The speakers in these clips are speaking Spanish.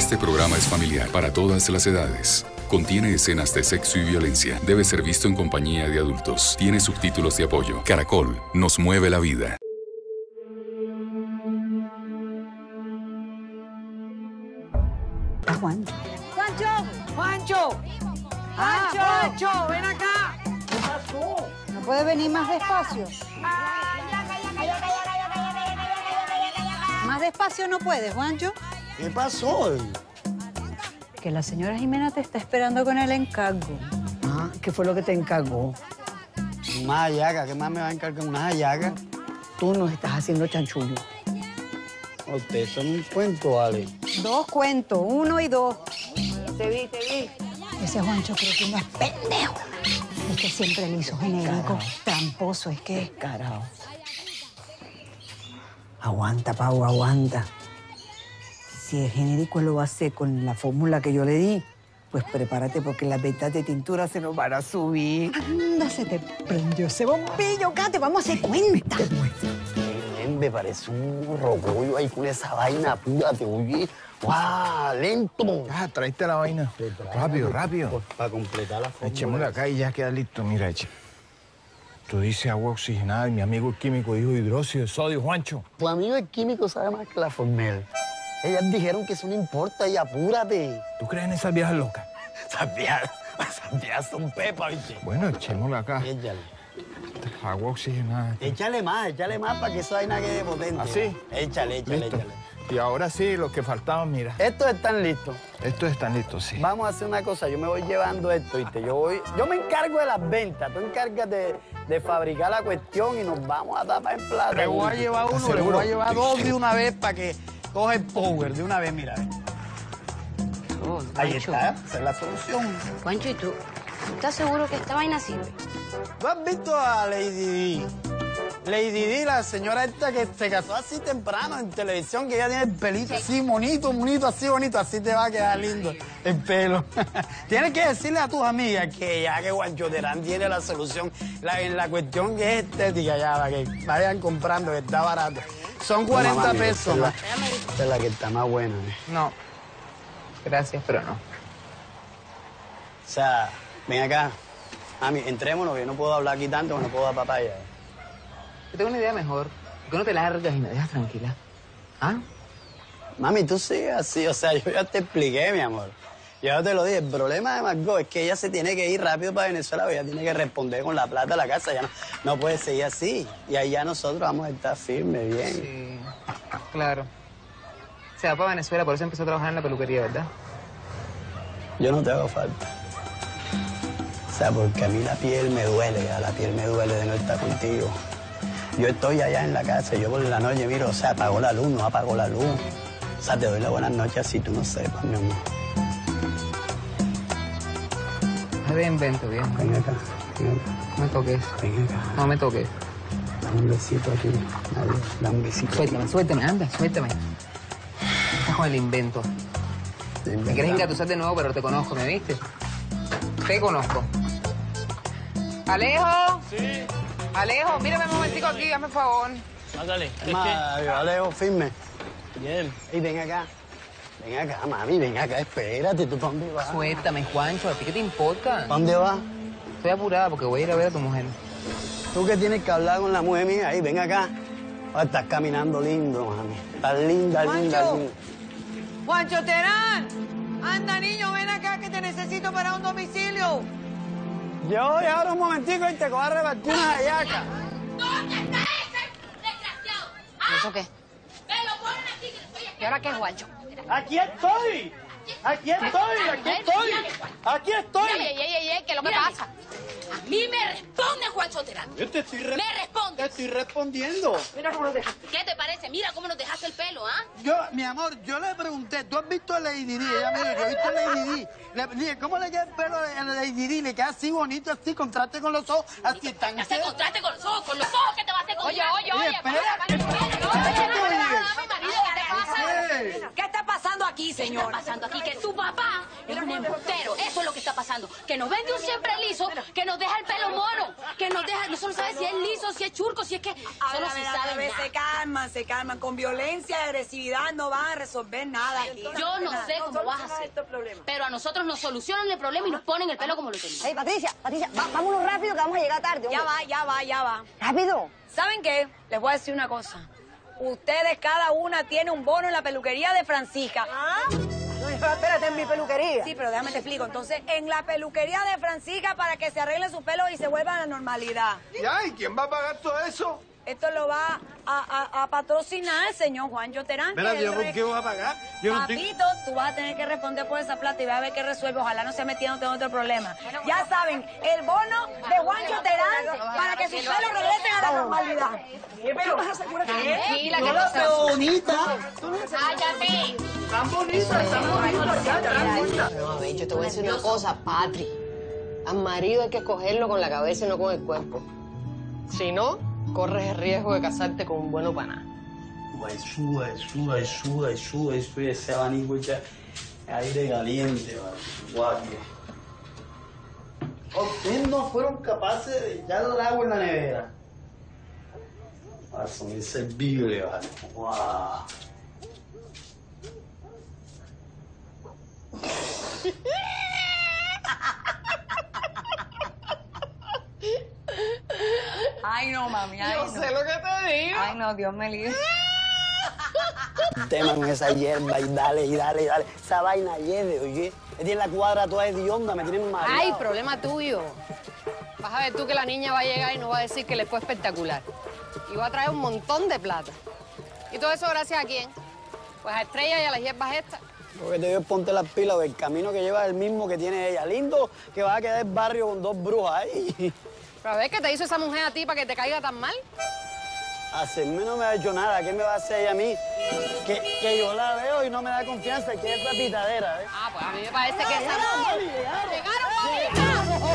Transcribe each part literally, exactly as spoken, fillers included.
Este programa es familiar para todas las edades. Contiene escenas de sexo y violencia. Debe ser visto en compañía de adultos. Tiene subtítulos de apoyo. Caracol nos mueve la vida. Juan. ¡Juancho! ¡Juancho! ¡Ah, Juancho! ¡Ven acá! ¿Qué pasó? ¿No puede venir más despacio? ¿Más despacio no puedes, Juancho? ¿Qué pasó? Que la señora Jimena te está esperando con el encargo. Ah, ¿qué fue lo que te encargó? Una hallaga, ¿qué más me va a encargar? Una hallaga. Tú nos estás haciendo chanchullo. Ustedes son un cuento, Ale. Dos cuentos, uno y dos. Te vi, te vi. Ese Juancho creo que no es pendejo. Es que siempre le hizo genérico. Tramposo, es que... Carajo. Aguanta, Pau, aguanta. Si el genérico lo va a hacer con la fórmula que yo le di, pues prepárate porque las ventas de tintura se nos van a subir. Anda, se te prendió ese bombillo, Kate. Vamos a hacer cuenta. Me parece un rogollo ahí con esa vaina, apúrate, oye. ¡Guau! ¡Lento! Ah, tráete la vaina. Rápido, rápido. Pues, para completar la fórmula. Echémosla acá y ya queda listo. Mira, eche. Tú dices agua oxigenada y mi amigo el químico dijo hidróxido de sodio, Juancho. Tu amigo el químico sabe más que la Formel. Ellas dijeron que eso no importa y apúrate. ¿Tú crees en esas viejas locas? Esas viejas, esas viejas son pepa, ¿viste? Bueno, echémosla acá. Échale. Agua oxigenada. Échale más, échale más para que esa vaina quede potente. ¿Así? Échale, échale, Listo. échale. Y ahora sí, los que faltaban, mira. Estos están listos. Estos están listos, sí. Vamos a hacer una cosa, yo me voy llevando esto, ¿viste? Yo voy, yo me encargo de las ventas, tú encargas de, de fabricar la cuestión y nos vamos a tapar en plata. Le voy a llevar uno, le ¿Seguro? voy a llevar dos de una vez para que coge el power de una vez, mira. Oh, Ahí Juancho. está, esa es la solución. Juancho, ¿y tú? ¿Tú estás seguro que esta vaina sirve? ¿Tú has visto a Lady Di? Lady Di, la señora esta que se casó así temprano en televisión, que ella tiene el pelito así bonito, bonito, así bonito, así te va a quedar lindo el pelo. Tienes que decirle a tus amigas que ya que Juancho Terán tiene la solución la, en la cuestión que es estética, ya, para que vayan comprando, que está barato. Son cuarenta mami, pesos. esta es la- esta es la que está más buena. ¿eh? No. Gracias, pero no. O sea, ven acá. Mami, entrémonos, que yo no puedo hablar aquí tanto, que no puedo dar papaya. Yo tengo una idea mejor. ¿Por qué no te largas y me dejas tranquila? ¿Ah? Mami, tú sigues así, o sea, yo ya te expliqué, mi amor. Yo ya te lo dije, el problema de Margot es que ella se tiene que ir rápido para Venezuela, ella tiene que responder con la plata a la casa, ya no, no puede seguir así. Y ahí ya nosotros vamos a estar firmes, bien. Sí, claro. Se va para Venezuela, por eso empezó a trabajar en la peluquería, ¿verdad? Yo no te hago falta. O sea, porque a mí la piel me duele, ya, la piel me duele de no estar contigo. Yo estoy allá en la casa, yo por la noche miro, o sea, apagó la luz, no apagó la luz. O sea, te doy la buenas noches así tú no sepas, mi amor. Me de invento, bien. Ven acá, ven acá, No me toques. ven acá. No me toques. Dame un besito aquí, María, dame un besito. Suéltame, suéltame, anda, suéltame. Estás con el invento. Me quieres engatusar de nuevo, pero te conozco, ¿me viste? Te conozco. ¡Alejo! Sí. Alejo, mírame un momentico aquí, hazme el favor. Ándale. Es más, Alejo, firme. Bien. Ey, ven acá. Ven acá, mami, ven acá, espérate, ¿tú para dónde vas? Suéltame, Juancho, ¿a ti qué te importa? ¿Para dónde vas? Estoy apurada porque voy a ir a ver a tu mujer. Tú que tienes que hablar con la mujer mía, ahí, ven acá. Ah, estás caminando lindo, mami. Estás linda, linda, Juancho. linda. ¡Juancho Terán! Anda, niño, ven acá que te necesito para un domicilio. Yo voy ahora un momentico y te voy a repartir una hallaca. ¿Dónde está ese desgraciado? ¿Ah? ¿Eso qué? Me lo ponen aquí, que estoy aquí. ¿Y ahora qué es, Juancho? ¡Aquí estoy! ¡Aquí estoy! ¡Aquí estoy! ¡Aquí estoy! Ey, ey, ey, ey, ¿qué es lo que pasa? A mí me responde Juancho Terán. Yo te estoy, re- Me responde. te estoy respondiendo. Mira cómo nos dejaste. ¿Qué te parece? Mira cómo nos dejaste el pelo, ¿ah? Yo, mi amor, yo le pregunté, ¿tú has visto a Lady Di? Ella me dijo, yo he visto a Lady Di. Le dije, ¿cómo le queda el pelo a Lady Di? Le queda así bonito, así, contraste con los ojos, así tan... Ya se contraste con los ojos, con los ojos que te vas a hacer con Oye, oye, Oye, oye. espera, para, para, espera, para, para, espera, para, oye. para, para, marido, ¿qué te pasa? ¿Qué? ¿Qué está pasando aquí, señor? ¿Qué está pasando aquí? Que tu papá es un embustero. Eso es lo que está pasando. Que nos vende un siempre liso, que nos deja el pelo mono, que nos deja... No solo sabe si es liso, si es churco, si es que... A ver, Solo a se ver, a sabe ver, nada. se calman, se calman. Con violencia y agresividad no van a resolver nada aquí. Yo no sé cómo vas a hacer, pero a nosotros nos solucionan el problema y nos ponen el pelo como lo tenemos. Hey, Patricia, Patricia, va- vámonos rápido que vamos a llegar tarde. Ya hombre. va, ya va, ya va. ¡Rápido! ¿Saben qué? Les voy a decir una cosa. Ustedes, cada una, tiene un bono en la peluquería de Francisca. ¿Ah? No, espérate, en mi peluquería. Sí, pero déjame te explico. Entonces, en la peluquería de Francisca para que se arregle su pelo y se vuelva a la normalidad. Ya, ¿y quién va a pagar todo eso? Esto lo va a, a, a patrocinar el señor Juan Yoterán. Espera, que ¿yo es por el qué voy a pagar? Yo no estoy- Papito, tú vas a tener que responder por esa plata y vas a ver qué resuelve. Ojalá no se metiéndote en otro problema. Ya saben, el bono de Juan Yoterán para que sus pelos regresen a la normalidad. ¿Qué pelo vas a asegurar? Tranquila, que Yo no la se... veo bonita. ¡Cállate! Tan bonita, tan bonita, ya, tan bonita. No, a ver, yo te voy a decir una cosa, Patri. Al marido hay que cogerlo con la cabeza y no con el cuerpo. Si no, corres el riesgo de casarte con un bueno paná. Guay, suda, y suda, y suda, y suda, y suda, ese abanico ya aire caliente, vale. Guardia. Ustedes no fueron capaces de echar el agua en la nevera. Ah, son inservibles, vale. Guau. Ay, no, mami, ay, Yo no. sé lo que te digo. Ay, no, Dios me libre. Tema con esa hierba y dale, y dale, y dale. Esa vaina hiede, oye. Me tiene la cuadra toda hedionda, me tienen mareado. Ay, problema tuyo. Vas a ver tú que la niña va a llegar y nos va a decir que le fue espectacular. Y va a traer un montón de plata. ¿Y todo eso gracias a quién? Pues a Estrella y a las hierbas estas. Porque te digo, ponte las pilas, el camino que lleva es el mismo que tiene ella. Lindo que va a quedar el barrio con dos brujas ahí. Pero a ver, ¿qué te hizo esa mujer a ti para que te caiga tan mal? Hacerme no me ha hecho nada. ¿Qué me va a hacer ella a mí? Que, que yo la veo y no me da confianza, que es la pitadera, ¿eh? Ah, pues a mí me parece que esa... Llegaron, mami, llegaron. ¡Llegaron,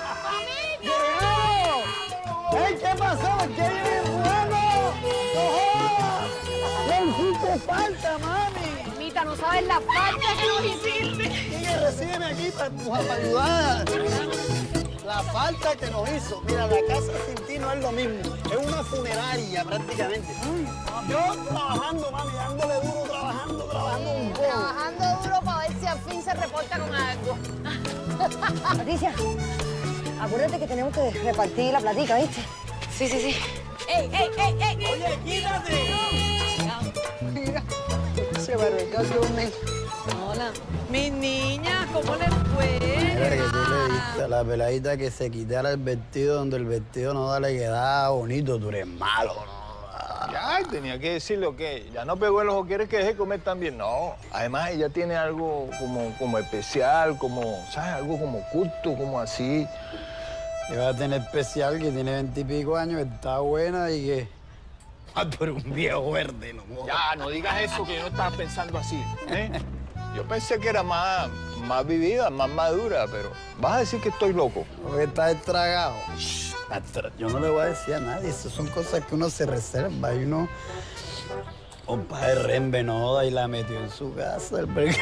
mamita! ¡Ey, qué pasó! ¿Qué viene bueno? ¡No! ¡Le hiciste falta, mami! Mamita, no sabes la falta que nos hiciste. Sigue, recíbeme aquí para, para ayudar. La falta que nos hizo. Mira, la casa sin ti no es lo mismo. Es una funeraria prácticamente. Yo trabajando, mami, dándole duro, trabajando, trabajando un poco. Trabajando duro para ver si al fin se reporta con algo. Patricia, acuérdate que tenemos que repartir la platica, ¿viste? Sí, sí, sí. ¡Ey, ey, ey, ey! Oye, quítate. Mira, se barbeca el Hola. Mis niñas, ¿cómo les fue? Mira que tú le diste a la peladita que se quitara el vestido donde el vestido no da, le quedaba bonito. Tú eres malo, ¿no? Ya, tenía que decirle, ok, ya no pegó el ojo, ¿quieres que deje de comer también? No, además ella tiene algo como, como especial, como, ¿sabes? Algo como culto, como así. Que va a tener especial, que tiene veintipico años, está buena y que... Ah, tú eres un viejo verde, ¿no? Ya, no digas eso, que yo no estaba pensando así, ¿eh? Yo pensé que era más, más vivida, más madura, pero vas a decir que estoy loco. Porque está estragado. Shh, yo no le voy a decir a nadie, esas son cosas que uno se reserva y uno... Compadre Rembe no joda y la metió en su casa, el brega.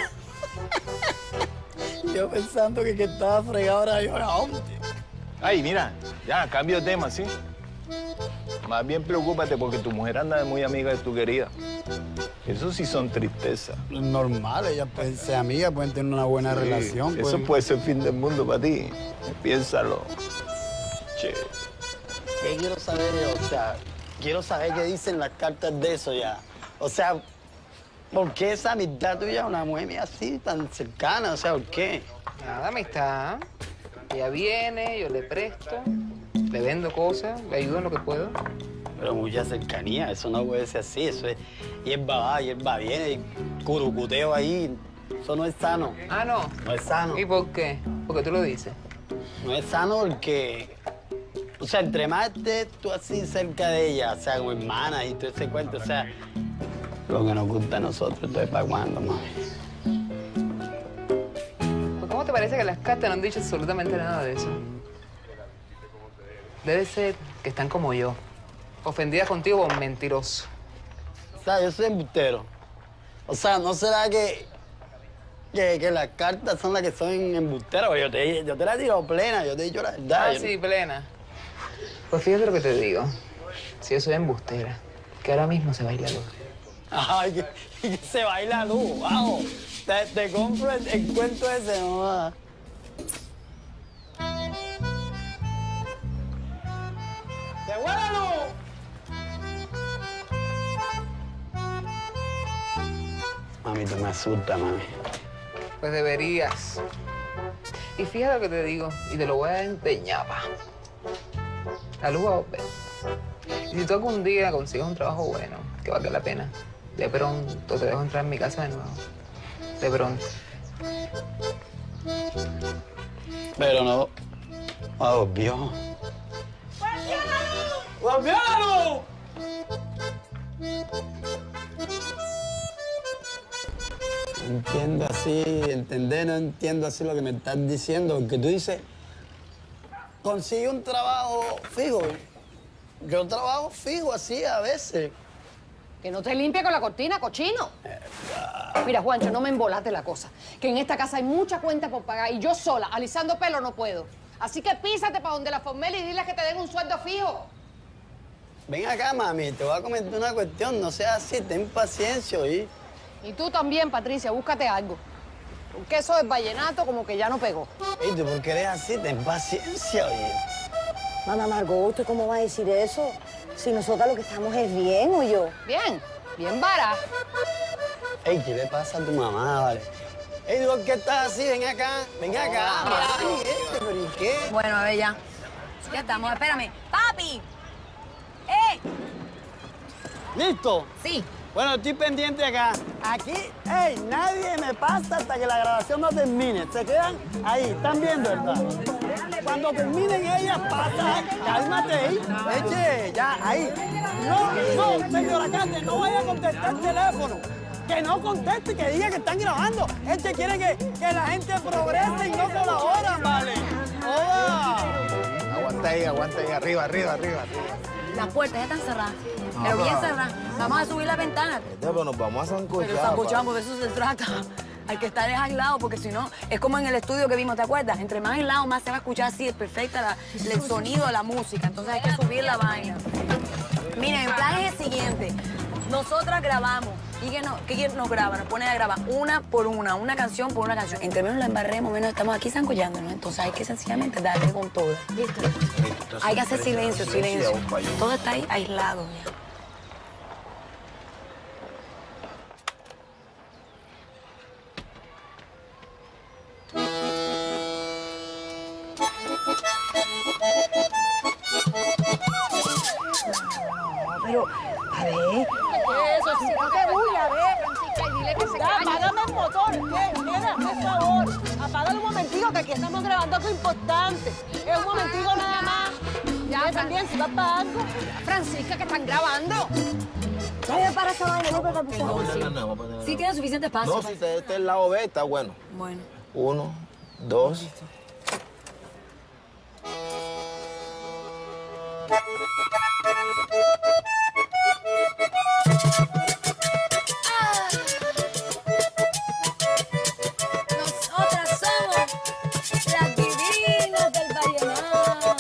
Yo pensando que, que estaba fregado ahora yo, hombre. Ay, mira, ya, cambio de tema, ¿sí? Más bien preocúpate porque tu mujer anda de muy amiga de tu querida. Eso sí son tristezas. Normal, ellas pueden ser amigas, pueden tener una buena Sí, relación. Eso pueden- puede ser fin del mundo para ti. Piénsalo. Che. ¿Qué quiero saber yo? O sea, quiero saber qué dicen las cartas de eso ya. O sea, ¿por qué esa amistad tuya, una mujer mía así, tan cercana? O sea, ¿por qué? Nada, amistad. Ella viene, yo le presto, le vendo cosas, le ayudo en lo que puedo. Pero mucha cercanía, eso no puede ser así. Eso es hierba va, hierba viene, y curucuteo ahí. Eso no es sano. Ah, ¿no? No es sano. ¿Y por qué? Porque tú lo dices. No es sano porque... O sea, entre más estés tú así cerca de ella, o sea, como hermana y todo ese cuento, o sea... Lo que nos gusta a nosotros, entonces, ¿para cuándo, mami? Pues, ¿cómo te parece que las cartas no han dicho absolutamente nada de eso? Debe ser que están como yo, ofendidas contigo por mentiroso. O sea, yo soy embustero. O sea, ¿no será que que, que las cartas son las que son embusteras. Yo te, yo te la tiro plena, yo te he dicho la verdad. Ah, sí, plena. Pues fíjate lo que te digo. Si yo soy embustera, que ahora mismo se baila luz. Ay, que, que se baila luz, vamos. Te, te compro el, el cuento ese, no va. ¡Se fue la luz! Mami, tú me asustas, mami. Pues deberías. Y fíjate lo que te digo, y te lo voy a empeñar, pa. La luz va a volver. Y si tú algún día consigues un trabajo bueno, que valga la pena, de pronto te dejo entrar en mi casa de nuevo. De pronto. Pero no. Ah, volvió. ¡Volvió la luz! Entiendo así, entender, no entiendo así lo que me estás diciendo, porque tú dices, consigue un trabajo fijo. Yo trabajo fijo así a veces. Que no te limpie con la cortina, cochino. Mira, Juancho, no me embolate la cosa. Que en esta casa hay mucha cuenta por pagar y yo sola, alisando pelo, no puedo. Así que písate para donde la Formel y diles que te den un sueldo fijo. Ven acá, mami, te voy a comentar una cuestión. No seas así, ten paciencia, ¿oí? Y tú también, Patricia, búscate algo. Porque eso del vallenato como que ya no pegó. ¿Y tú por qué eres así? Ten paciencia, oye. Mamá Margot, ¿usted cómo va a decir eso? Si nosotras lo que estamos es bien, ¿o yo? Bien, bien vara. Ey, ¿qué le pasa a tu mamá, vale? Ey, ¿tú por qué estás así? Ven acá, ven acá. Mami, este, ¿pero y qué? Bueno, a ver, ya. Ya estamos, espérame. ¡Papi! ¡Eh! ¿Listo? Sí. Bueno, estoy pendiente acá. Aquí, ey, nadie me pasa hasta que la grabación no termine. Se quedan ahí, están viendo, ¿verdad? Cuando terminen ellas, pasa. Cálmate ahí. Eche, ya, ahí. No, no, señora Cáceres, no vaya a contestar el teléfono. Que no conteste, que diga que están grabando. Este quiere que, que la gente progrese y no colabora, ¿vale? ¡Hola! Aguanta ahí, aguanta ahí. Arriba, arriba, arriba, arriba. Las puertas ya están cerradas. Pero bien cerradas. Vamos a subir la ventana. Pero nos vamos a zancochar. Pero zancochamos, de eso se trata. Hay que estar aislado porque si no, es como en el estudio que vimos, ¿te acuerdas? Entre más aislado, más se va a escuchar así, es perfecta la, el sonido de la música. Entonces hay que subir la vaina. Miren, el plan es el siguiente. Nosotras grabamos. ¿Y quién nos, quién nos graba? Nos pone a grabar una por una, una canción por una canción. Entre menos la embarremos, menos estamos aquí zancollándonos. Entonces hay que sencillamente darle con todo. ¿Listo? Hay que hacer silencio, silencio. Todo está ahí aislado ya. Pero, a ver. Eso sí, no te bulla, ve, Francisca, y dile que se calle. Apágame el motor, ¿qué? Nena, por favor. Apágalo un momentico, que aquí estamos grabando algo importante. Es un momentico nada más. Ya, también, si va para algo. Francisca, que están grabando. Ya para esa vaina, no para pisar. No, no, no, vamos a poner. Sí tiene suficiente espacio. No, si este es el lado B, está bueno. Bueno. Uno, dos. Nosotras somos las divinas del vallenato.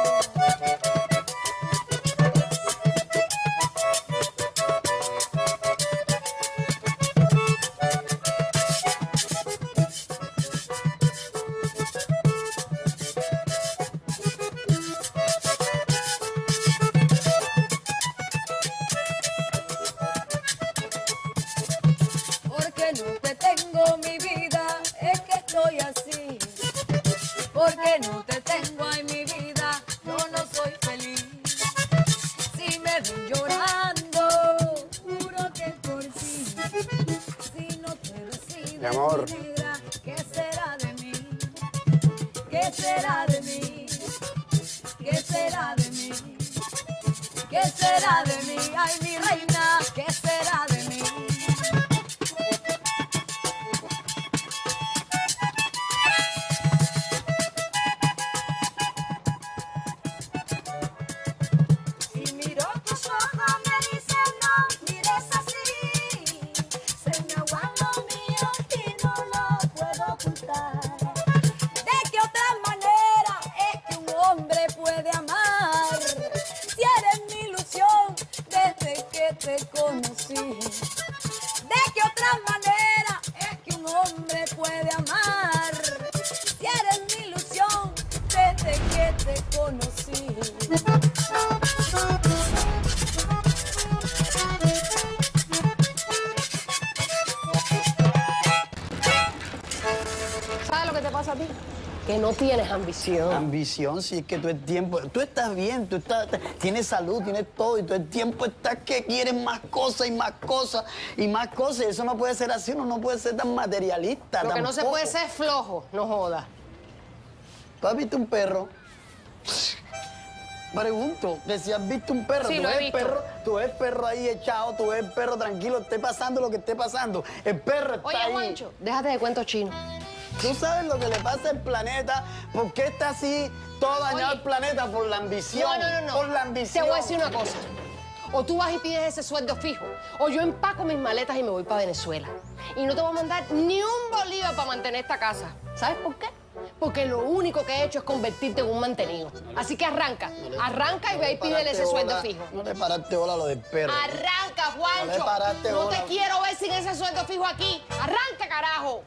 Porque no te tengo, mi vida, es que estoy así. Porque no te tengo, ay, mi vida, yo no soy feliz. Si me ven llorando, juro que por ti. Si no te decides, Mi amor. mi vida, ¿qué será de mí? ¿Qué será de mí? ¿Qué será de mí? ¿Qué será de mí? Ay, mi reina, ¿qué será de mí? Y miro tus ojos, me dicen no mires así. Se me aguanta lo mío y no lo lo que te pasa a ti? Que no tienes ambición. Ambición, si es que tú el tiempo... Tú estás bien, tú estás, tienes salud, tienes todo, y todo el tiempo estás que quieres más cosas y más cosas y más cosas. Eso no puede ser así, uno no puede ser tan materialista. Lo que tampoco. no se puede ser es flojo, no jodas. ¿Tú has visto un perro? Pregunto, que si has visto un perro, Sí, tú lo he ves visto. perro, tú ves perro ahí echado, tú ves el perro tranquilo, esté pasando lo que esté pasando. El perro está Oye, ahí. Juancho, déjate de cuentos chinos. Tú sabes lo que le pasa al planeta, por qué está así todo dañado Oye. el planeta por la ambición. No, no, no, no. Por la Te ambición. voy a decir una cosa. O tú vas y pides ese sueldo fijo, o yo empaco mis maletas y me voy para Venezuela. Y no te voy a mandar ni un bolívar para mantener esta casa. ¿Sabes por qué? Porque lo único que he hecho es convertirte en un mantenido. Así que arranca, arranca y ve y pídele ese sueldo fijo. No le paraste bola a lo del perro. Arranca, Juancho. No le paraste No bola. te quiero ver sin ese sueldo fijo aquí. Arranca, carajo.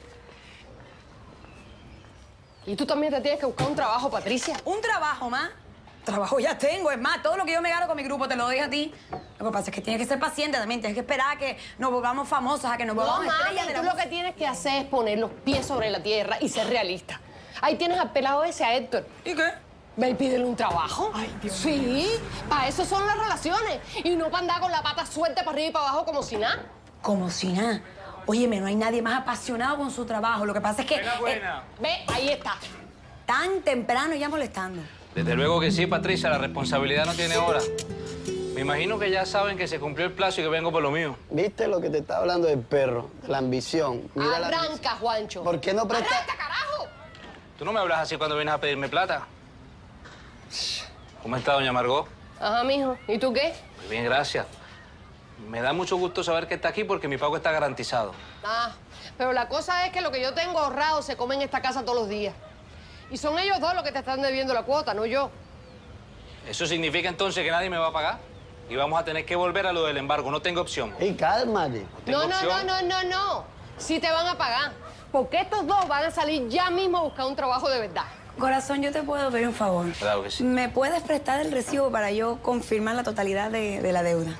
Y tú también te tienes que buscar un trabajo, Patricia. ¿Un trabajo más? Trabajo ya tengo, es más, todo lo que yo me gano con mi grupo te lo doy a ti. Lo que pasa es que tienes que ser paciente también, tienes que esperar a que nos volvamos famosos, a que nos No, volvamos estrellas mami, de tú la lo que tienes que hacer es poner los pies sobre la tierra y ser realista. Ahí tienes al pelado ese, a Héctor. ¿Y qué? Ve y pídele un trabajo. Ay, Dios Sí, para eso son las relaciones. Y no para andar con la pata suelta para arriba y para abajo como si nada. Como si nada. Óyeme, no hay nadie más apasionado con su trabajo. Lo que pasa es que... Buena, buena. eh, Ve, ahí está. tan temprano ya molestando. Desde luego que sí, Patricia, la responsabilidad no tiene hora. Me imagino que ya saben que se cumplió el plazo y que vengo por lo mío. ¿Viste lo que te está hablando del perro? De la ambición. Mira la Arranca, Juancho. ¿Por qué no presta? ¡Arranca, carajo! Tú no me hablas así cuando vienes a pedirme plata. ¿Cómo está, doña Margot? Ajá, mijo. ¿Y tú qué? Muy bien, gracias. Me da mucho gusto saber que está aquí porque mi pago está garantizado. Ah, pero la cosa es que lo que yo tengo ahorrado se come en esta casa todos los días. Y son ellos dos los que te están debiendo la cuota, no yo. ¿Eso significa entonces que nadie me va a pagar? Y vamos a tener que volver a lo del embargo. No tengo opción. ¡Ey, cálmate! tengo No, no, opción. no, no, no, no. Sí te van a pagar. Porque estos dos van a salir ya mismo a buscar un trabajo de verdad. Corazón, yo te puedo pedir un favor. Claro que sí. ¿Me puedes prestar el recibo para yo confirmar la totalidad de, de la deuda?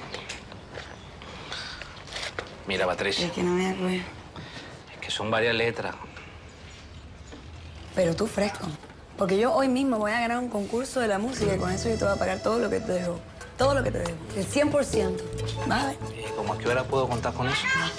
Mira, Patricia, Es que no me acuerdo. es que son varias letras. Pero tú fresco. Porque yo hoy mismo voy a ganar un concurso de la música y con eso yo te voy a pagar todo lo que te debo. Todo lo que te debo. El cien por ciento. ¿Vas a ver? ¿Y cómo a qué hora puedo contar con eso?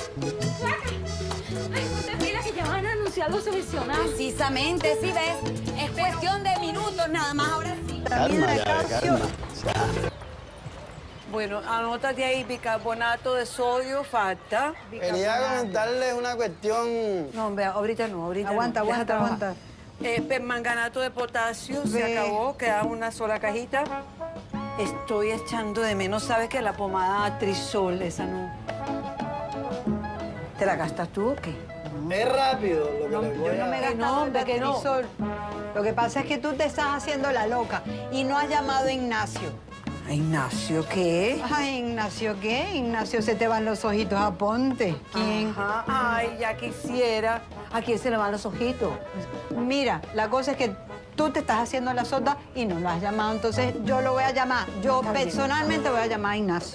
Ay, no te mira que ya van a anunciar los seleccionados. Precisamente, sí ves. Es cuestión de minutos nada más, ahora sí. Calma ya, calma. Ya. Bueno, anótate ahí, bicarbonato de sodio, falta. Quería comentarles una cuestión. No, hombre, ahorita no, ahorita Aguanta, no. Deja aguanta, trabajar. aguanta. Eh, permanganato de potasio, se Ve. acabó, queda una sola cajita. Estoy echando de menos, ¿sabes qué? La pomada Trisol, esa no. ¿Te la gastas tú o qué? Es rápido lo que No, les voy yo no me he a... gastado no, el hombre, que no. Batrisol. Lo que pasa es que tú te estás haciendo la loca y no has llamado a Ignacio. Ay, Ignacio, ¿qué? Ay, Ignacio, ¿qué? Ignacio, se te van los ojitos a Ponte. ¿Quién? Ajá. Ay, ya quisiera. ¿A quién se le van los ojitos? Mira, la cosa es que tú te estás haciendo la sota y no lo has llamado, entonces yo lo voy a llamar. Yo Está bien. personalmente voy a llamar a Ignacio.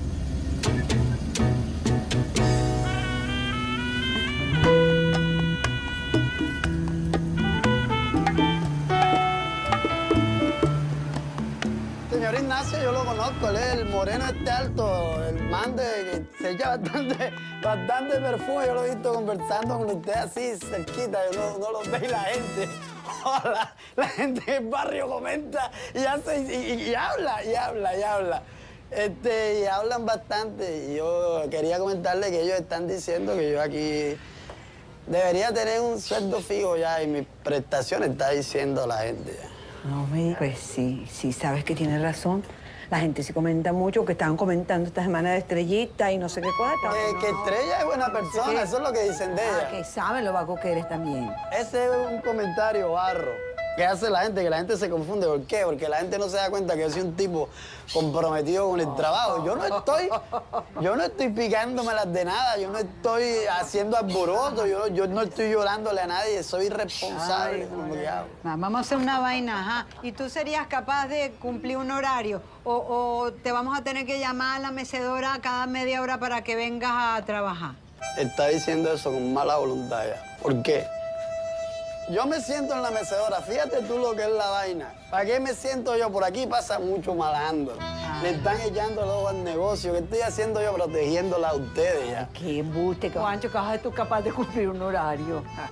Señor Ignacio, yo lo conozco, él es el moreno este alto, el man de que se echa bastante, bastante perfume. Yo lo he visto conversando con usted así, cerquita, y uno, uno lo ve y la gente, hola, la gente del barrio comenta y hace, y, y- y habla, y habla, y habla. Este, y hablan bastante. Y yo quería comentarle que ellos están diciendo que yo aquí debería tener un sueldo fijo ya y mis prestaciones, está diciendo la gente ya. No, me pues sí, sí, sabes que tienes razón. La gente sí comenta mucho, que estaban comentando esta semana de Estrellita y no sé qué cuánto. Eh, que Estrella es buena persona, eso es lo que dicen de ella. Ah, que saben lo vago que eres también. Ese es un comentario barro que hace la gente, que la gente se confunde. ¿Por qué? Porque la gente no se da cuenta que yo soy un tipo comprometido con el trabajo. Yo no estoy, yo no estoy picándomelas de nada, yo no estoy haciendo alboroto, yo, yo no estoy llorándole a nadie, soy irresponsable. Ay, con lo que hago. Va, Vamos a hacer una vaina, ajá. ¿Y tú serías capaz de cumplir un horario? O, o te vamos a tener que llamar a la mecedora cada media hora para que vengas a trabajar? Está diciendo eso con mala voluntad ya. ¿Por qué? Yo me siento en la mecedora, fíjate tú lo que es la vaina. ¿Para qué me siento yo? Por aquí pasa mucho malandro. Ah. Le están echando el ojo al negocio. ¿Qué estoy haciendo yo protegiéndola a ustedes ya? Qué embuste, Juancho, que vas a tú capaz de cumplir un horario. Ah.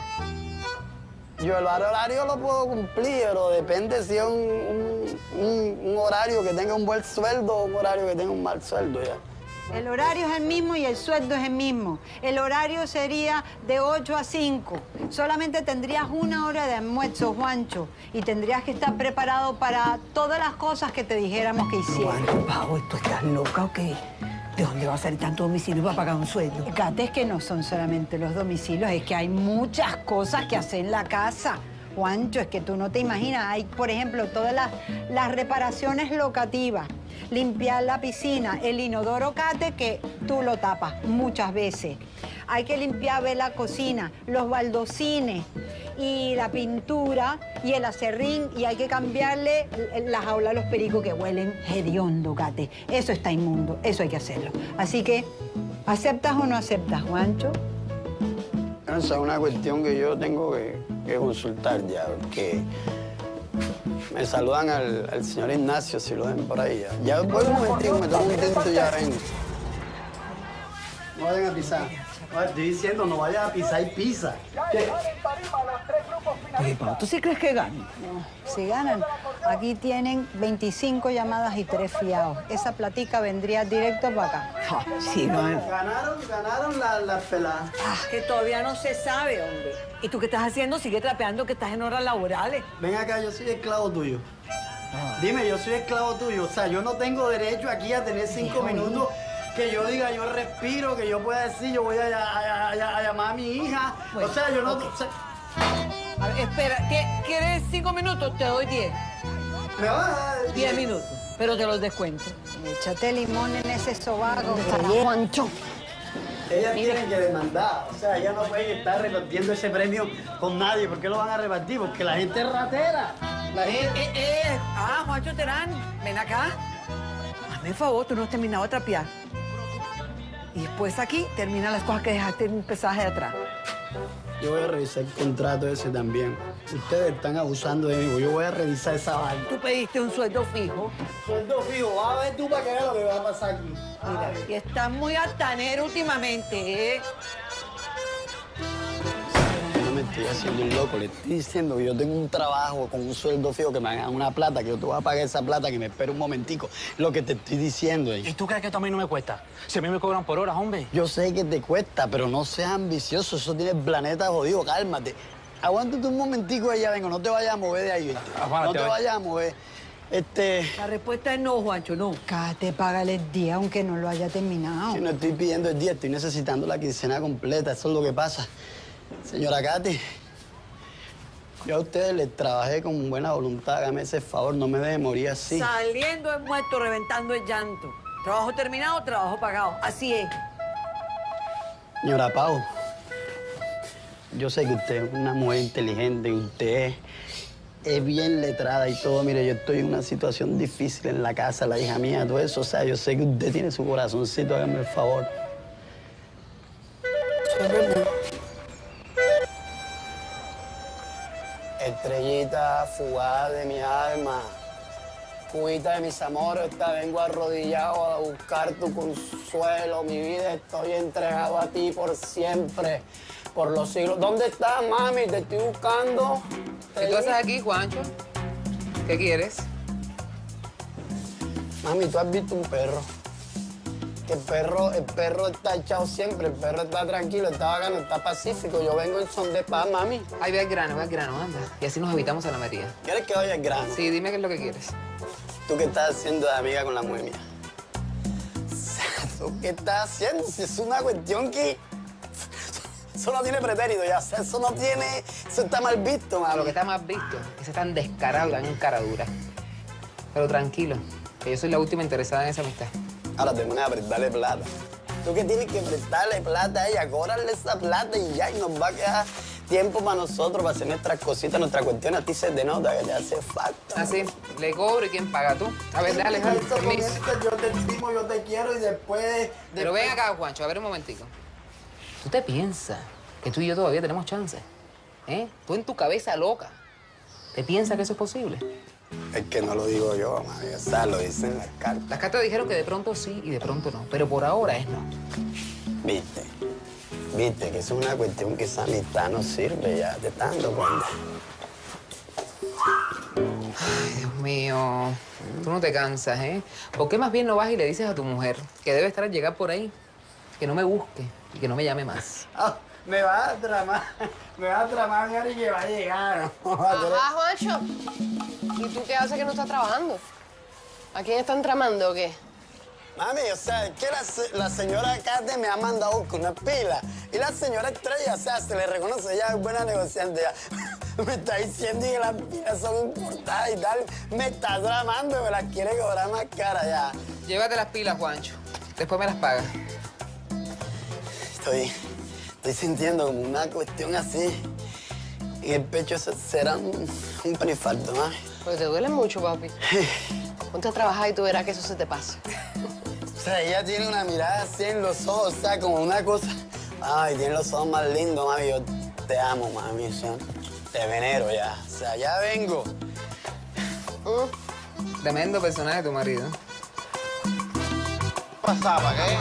Yo el horario lo puedo cumplir, pero depende si es un, un, un, un horario que tenga un buen sueldo o un horario que tenga un mal sueldo ya. El horario es el mismo y el sueldo es el mismo. El horario sería de ocho a cinco. Solamente tendrías una hora de almuerzo, Juancho, y tendrías que estar preparado para todas las cosas que te dijéramos que hicieras. Juancho, Pavo, ¿tú estás loca o qué? ¿De dónde va a salir tanto domicilio para pagar un sueldo? Fíjate, es que no son solamente los domicilios, es que hay muchas cosas que hacer en la casa. Juancho, es que tú no te imaginas. Hay, por ejemplo, todas las, las reparaciones locativas. Limpiar la piscina, el inodoro, Cate, que tú lo tapas muchas veces. Hay que limpiar ver la cocina, los baldocines y la pintura y el acerrín, y hay que cambiarle la jaula a los pericos que huelen hediondo, Cate. Eso está inmundo, eso hay que hacerlo. Así que, ¿aceptas o no aceptas, Juancho? Esa es una cuestión que yo tengo que, que consultar ya, porque me saludan al, al señor Ignacio, si lo ven por ahí ya. Ya voy un momentito, me tomo un tinto y ya vengo. No vayan a pisar. No, estoy diciendo, no vayan a pisar y pisa. Oye, Pau, ¿tú sí crees que ganan? No, si ganan, aquí tienen veinticinco llamadas y tres fiados. Esa platica vendría directo para acá. Ah, sí, ganan. Ganaron, ganaron las la peladas. Ah, que todavía no se sabe, hombre. ¿Y tú qué estás haciendo? Sigue trapeando que estás en horas laborales. Ven acá, yo soy esclavo tuyo. Ah. Dime, yo soy esclavo tuyo. O sea, yo no tengo derecho aquí a tener cinco minutos que yo diga, yo respiro, que yo pueda decir, yo voy a, a, a, a llamar a mi hija. Bueno, o sea, yo no... Okay. O sea... A ver, espera, ¿quieres cinco minutos? Te doy diez. ¿Me vas a dar diez minutos, pero te los descuento. Échate limón en ese sobaco. Juancho. Ellas tienen que demandar. O sea, ellas no pueden estar repartiendo ese premio con nadie. ¿Por qué lo van a repartir? Porque la gente es ratera. La gente... Eh, eh, eh. Ah, Juancho Terán, ven acá. Hazme el favor, tú no has terminado de trapear. Y después aquí termina las cosas que dejaste en un pesaje de atrás. Yo voy a revisar el contrato ese también. Ustedes están abusando de mí. Yo voy a revisar esa vaina. Tú pediste un sueldo fijo. Sueldo fijo. Vas a ver tú para que veas lo que va a pasar aquí. Mira, y estás muy altanero últimamente, ¿eh? No me estoy haciendo un loco. Le estoy diciendo que yo tengo un trabajo con un sueldo fijo, que me hagan una plata, que yo te voy a pagar esa plata, que me espere un momentico. Lo que te estoy diciendo es... ¿Y tú crees que esto a mí no me cuesta? Si a mí me cobran por horas, hombre. Yo sé que te cuesta, pero no seas ambicioso. Eso tiene el planeta jodido. Cálmate. Aguántate un momentico y ya vengo. No te vayas a mover de ahí, ¿viste? Ah, no te vayas a mover. Este... La respuesta es no, Juancho, no. Cállate, págale el día, aunque no lo haya terminado. Si no estoy pidiendo el día, estoy necesitando la quincena completa. Eso es lo que pasa. Señora Katy, yo a ustedes les trabajé con buena voluntad. Hágame ese favor, no me deje morir así. Saliendo el muerto, reventando el llanto. Trabajo terminado, trabajo pagado. Así es. Señora Pau, yo sé que usted es una mujer inteligente, que usted es, es bien letrada y todo. Mire, yo estoy en una situación difícil en la casa, la hija mía, todo eso. O sea, yo sé que usted tiene su corazoncito, hágame el favor. Estrellita fugada de mi alma, cubita de mis amores, te vengo arrodillado a buscar tu consuelo. Mi vida estoy entregado a ti por siempre, por los siglos. ¿Dónde estás, mami? Te estoy buscando. ¿Qué tú haces aquí, Juancho? ¿Qué quieres? Mami, ¿tú has visto un perro? Que el perro, el perro está echado siempre, el perro está tranquilo, está bacano, está pacífico. Yo vengo en son de paz, mami. Ay, ve al grano, ve al grano, anda. Y así nos evitamos a la María. ¿Quieres que vaya al grano? Sí, dime qué es lo que quieres. ¿Tú qué estás haciendo de amiga con la mujer mía? ¿Tú qué estás haciendo? Si es una cuestión que... Eso no tiene pretérito, ya. Eso no tiene... Eso está mal visto, mami. Lo que está mal visto es que tan descarado, tan encaradura. Pero tranquilo, que yo soy la última interesada en esa amistad. Ahora te pones a prestarle plata. Tú que tienes que prestarle plata a ella, cóbrale esa plata y ya, y nos va a quedar tiempo para nosotros, para hacer nuestras cositas, nuestras cuestiones. A ti se te nota que te hace falta. Así, le cobro y ¿quién paga tú? A ver, dale, dale, permiso. Yo te estimo, yo te quiero y después... Pero ven acá, Juancho, a ver un momentico. ¿Tú te piensas que tú y yo todavía tenemos chance? ¿Eh? Tú en tu cabeza loca. ¿Te piensas que eso es posible? Es que no lo digo yo, mami. O sea, lo dicen las cartas. Las cartas dijeron que de pronto sí y de pronto no. Pero por ahora es no. Viste. Viste que es una cuestión que esa amistad no sirve ya. ¿Te estás dando cuenta? Ay, Dios mío. Tú no te cansas, ¿eh? ¿Por qué más bien no vas y le dices a tu mujer que debe estar al llegar por ahí? Que no me busque y que no me llame más. Oh, me vas a tramar. Me vas a tramar, mi Ari, que va a llegar. Ajá, Juancho. ¿Y tú qué haces que no estás trabajando? ¿A quién están tramando o qué? Mami, o sea, es que la, la señora Cate me ha mandado con una pila. Y la señora Estrella, o sea, se le reconoce, ella es buena negociante. Ya. Me está diciendo que las pilas son importadas y tal. Me está tramando y me las quiere cobrar más cara ya. Llévate las pilas, Juancho. Después me las pagas. Estoy, estoy sintiendo como una cuestión así. En el pecho será un, un perifardo, mami. Pues te duele mucho, papi. Ponte a trabajar y tú verás que eso se te pasa. O sea, ella tiene una mirada así en los ojos, o sea, como una cosa... Ay, tiene los ojos más lindos, mami. Yo te amo, mami. O sea, te venero ya. O sea, ya vengo. ¿Mm? Tremendo personaje tu marido. ¿Pasaba qué?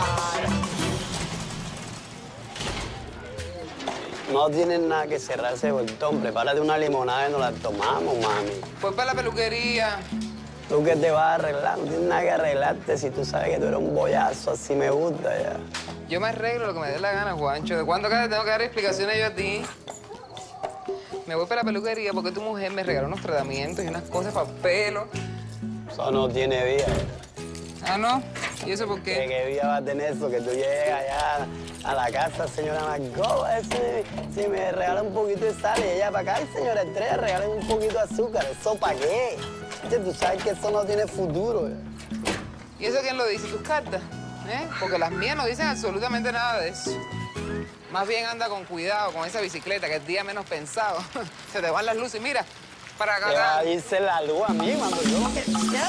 No tienes nada que cerrar ese botón. Prepárate una limonada y nos la tomamos, mami. Pues para la peluquería. ¿Tú qué te vas a arreglar? No tienes nada que arreglarte si tú sabes que tú eres un bollazo. Así me gusta ya. Yo me arreglo lo que me dé la gana, Juancho. ¿De cuándo acá te tengo que dar explicaciones yo a ti? Me voy para la peluquería porque tu mujer me regaló unos tratamientos y unas cosas para pelo. Eso no tiene vida. ¿Ah, no? ¿Y eso por qué? ¿Qué, qué vida va a tener eso? Que tú llegues allá a la casa, señora Margot, a ver si, si me regala un poquito de sal y ella para acá. Y señora Estrella, regalen un poquito de azúcar. ¿Eso para qué? Tú sabes que eso no tiene futuro. ¿Y eso quién lo dice? ¿Tus cartas? ¿Eh? Porque las mías no dicen absolutamente nada de eso. Más bien anda con cuidado con esa bicicleta, que es el día menos pensado. Se te van las luces. Mira, para acá. ¿Qué va a irse la luz a mí, cuando yo lo que...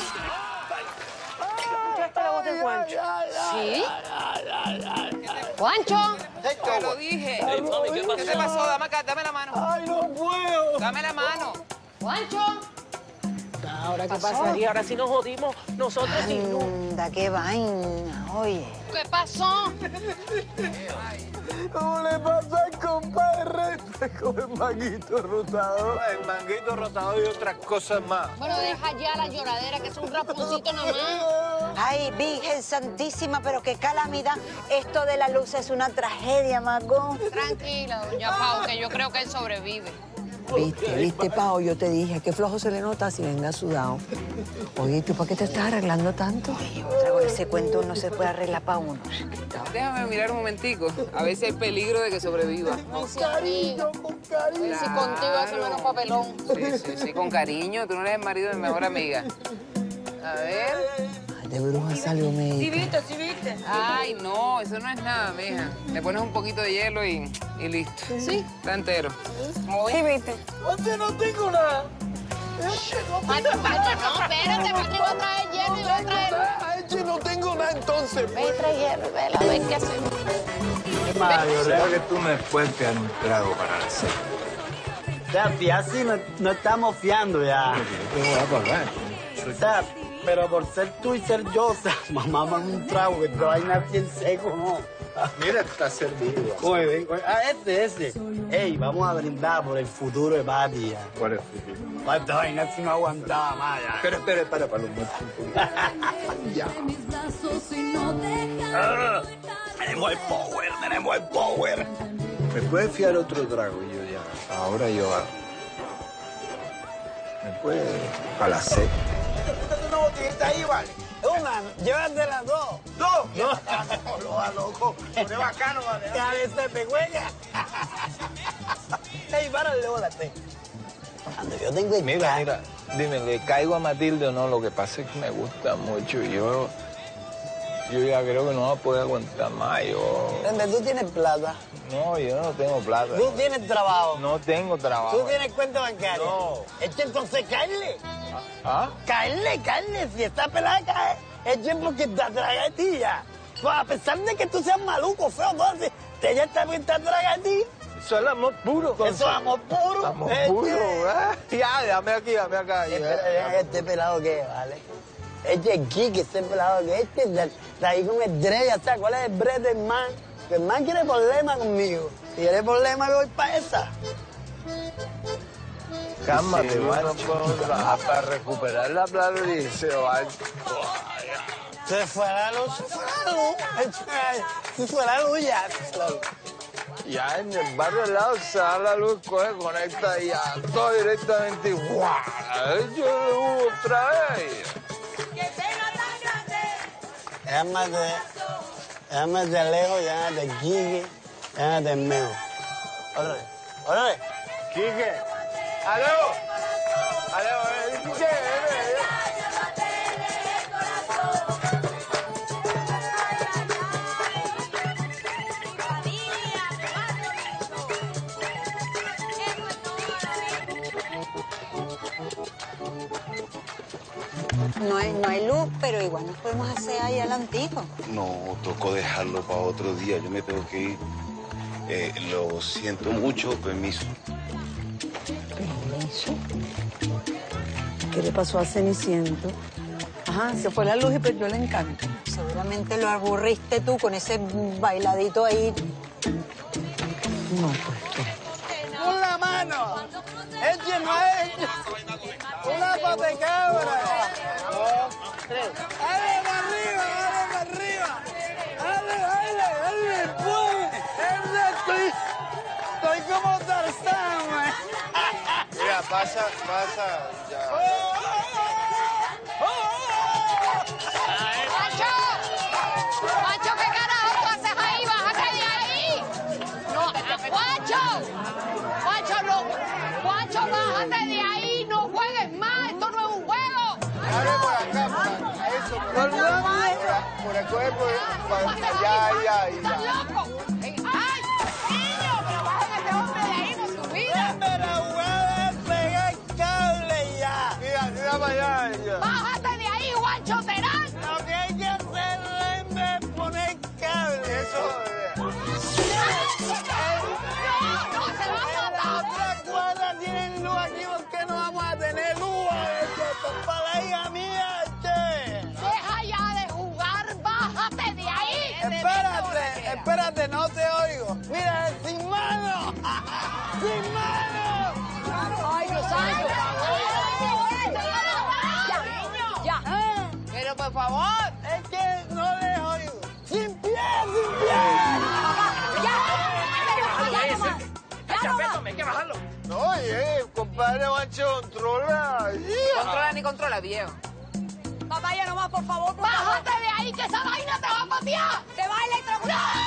¿Escuchaste la voz de Juancho? ¿Sí? ¡Juancho! Te lo dije. Hey, mami, ¿qué pasó? ¿Qué te pasó? Dame acá, dame la mano. ¡Ay, no puedo! Dame la mano. ¡Juancho! Ahora, ¿qué pasaría? Ahora sí nos jodimos nosotros sin luz. Anda, qué vaina, oye. ¿Qué pasó? ¿Cómo le pasó al compadre? Con el manguito rotado. El manguito rotado y otras cosas más. Bueno, deja ya la lloradera, que es un raponcito nada más. Ay, Virgen Santísima, pero qué calamidad. Esto de la luz es una tragedia, Margot. Tranquila, doña Pau, que yo creo que él sobrevive. Viste, viste, Pao, yo te dije, qué flojo se le nota si venga sudado. Oye, ¿tú para qué te estás arreglando tanto? Oye, otra con ese cuento no se puede arreglar para uno. Déjame mirar un momentico, a ver si hay peligro de que sobreviva. Con cariño, con cariño. Si contigo hace menos papelón. Sí, sí, sí, con cariño. Tú no eres el marido de mi mejor amiga. A ver... De bruja salió médica. ¿Sí viste? ¿Sí viste? Ay, no, eso no es nada, mija. Le pones un poquito de hielo y, y listo. ¿Sí? Está entero. ¿Sí viste? Oye, no tengo nada. Pancho, Pancho, no, espérate, Pancho va a traer hielo y va a traer... Ay, no tengo nada entonces. Ve y trae hielo, vela, a ver qué hacemos. Mario, creo que tú me puedes dar un trago para la cena. O sea, si así no, no estamos fiando ya. Te voy a pagar. O sea, pero por ser tú y ser yo, o sea, mamá, mami, un trago, que esta vaina es bien seco, ¿no? Mira, está servido. Oye, ven, oye, ah, este, ese. Ey, vamos a brindar por el futuro de Pati ya. ¿Cuál es el futuro? Para esta vaina si no aguantaba más ya. Pero espera, espera, para los muertos un poquito. Ya. Ah, tenemos el power, tenemos el power. ¿Me puedes fiar otro trago? Y yo ya, ahora yo hago. ¿Me puedes? Para la sed. Una botellita ahí, vale. Una, llévate las dos. ¿Dos? No, lo va loco. Pone bacano, vale. Ya de ese pegüeña. Ey, párale, bólate. Cuando yo tengo el Mira, mira, dime, ¿le caigo a Matilde o no? Lo que pasa es que me gusta mucho y yo... Yo ya creo que no va a poder aguantar más, yo... ¿Tú tienes plata? No, yo no tengo plata. ¿Tú tienes trabajo? No tengo trabajo. ¿Tú tienes cuenta bancaria? No. Eche entonces caerle. ¿Ah? Caerle, caerle. Si está pelada, cae. Eche porque está tragatilla. Pues a pesar de que tú seas maluco, feo, todo así, ella está bien tragatilla. Eso es el amor puro. Eso es amor puro. Amor Es puro, que- ¿eh? Ya, dame aquí, dame acá. ya. Espera, deja que este pelado que vale. Este es Quique, este pelado que este de, de ahí con el Dre, ya está. ¿Cuál es el Bre del man? Que el man quiere problema conmigo. Si quiere problema, yo voy para esa. Cálmate, Sí, macho. Para recuperar la plata dice, vale. Se fue la luz, se fue la luz. Se fue la luz ya, se fue la luz. Ya en el barrio al lado se da la luz, coge, conecta y ya todo directamente. ¡Guau! Yo lo otra vez. Llámate, llámate lejos, llámate Quique, llámate Meo. Otra vez, otra vez. Quique. ¡Aló! ¡Aló! eh, Quique, ven, ven. No hay, no hay luz, pero igual nos podemos hacer ahí adelantico. No, tocó dejarlo para otro día. Yo me tengo que ir. Eh, lo siento mucho, permiso. ¿Permiso? ¿Qué le pasó a Ceniciento? Ajá, se fue la luz y perdió el encanto. Seguramente lo aburriste tú con ese bailadito ahí. No, pues. ¡Con la mano! ¡Eche no es! ¡Una pata de cabra! ¡Dale para arriba, dale para arriba! ¡Dale, dale, dale! ¡Pum! Estoy, estoy como Tarzán, güey. Mira, pasa, pasa. Ya. ¡Juancho! ¡Juancho, qué carajo tú haces ahí! ¡Bájate de ahí! ¡No, Juancho! ¡Juancho, no! ¡Juancho, bájate de ahí! ¡No juegues más! ¡Esto no es un juego! Dale por acá, por eso. Por, por el cuerpo, por allá, allá, ¿Estás allá. loco? ¡Ay! ¡Niño! ¡Pero bajen a este hombre de ahí con su vida! ¡Me la voy a pegar el cable ya! Mira, mira para allá, ya. ¡Bájate de ahí, Juancho Terán! Lo que hay que hacer es poner cable. Eso, ¡No, no! ¡Se va a En la matar! otra cuadra tienen luz aquí, ¿por qué no vamos a tener luz? Esto es para la hija mía, che. ¡Deja ya de jugar! ¡Bájate de ahí! Espérate, espérate, no te oigo. Mira, sin mano. Sin mano. ¡Ay, Dios santo! ¡Ya! ¡Ya! Pero por favor. Es que no les oigo. Sin pie, sin pie. Chapeto, hay que bajarlo. no, oye, compadre Juancho, controla. Controla ni controla, viejo. Papaya, nomás, por favor, por ¡bájate de ahí, que esa vaina te va a patear! ¡Te va a electrocutar!